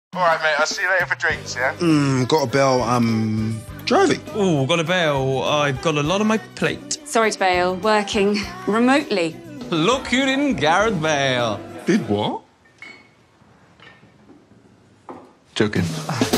All right, mate, I'll see you later for drinks, yeah? Got a bell, driving. Oh, got a bail. I've got a lot on my plate. Sorry to bail, working remotely. Look who didn't Gareth bail. Did what? Joking.